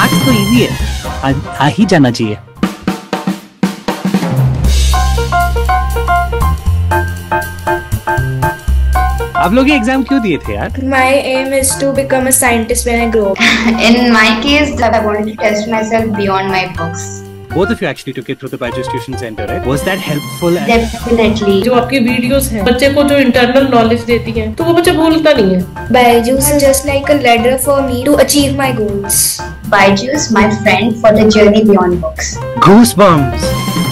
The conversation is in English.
Maths तो easy है, आ ही जाना चाहिए। आप लोग ये एग्जाम क्यों दिए थे यार? My aim is to become a scientist when I grow up. In my case, that I wanted to test myself beyond my books. Both of you actually took it through the BYJU'S tuition center, right? Was that helpful? Definitely. जो आपकी videos हैं बच्चे को जो internal knowledge देती हैं तो वो बच्चा भूलता नहीं है। BYJU'S is just like a ladder for me to achieve my goals. BYJU'S, my friend for the journey beyond books. Goosebumps.